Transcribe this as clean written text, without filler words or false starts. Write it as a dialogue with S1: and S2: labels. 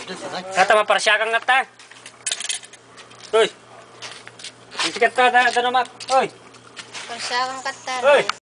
S1: Kata maparsyakan nga ta. Uy. Isikat ta, namak. Uy.
S2: Parsyakan ka ta.
S1: Uy.